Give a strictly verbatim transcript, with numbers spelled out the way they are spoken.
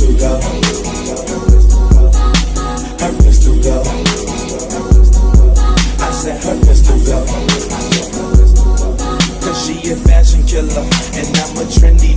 pistol go. Her pistol go. I said her pistol go. Cause she a fashion killer and I'm a trendy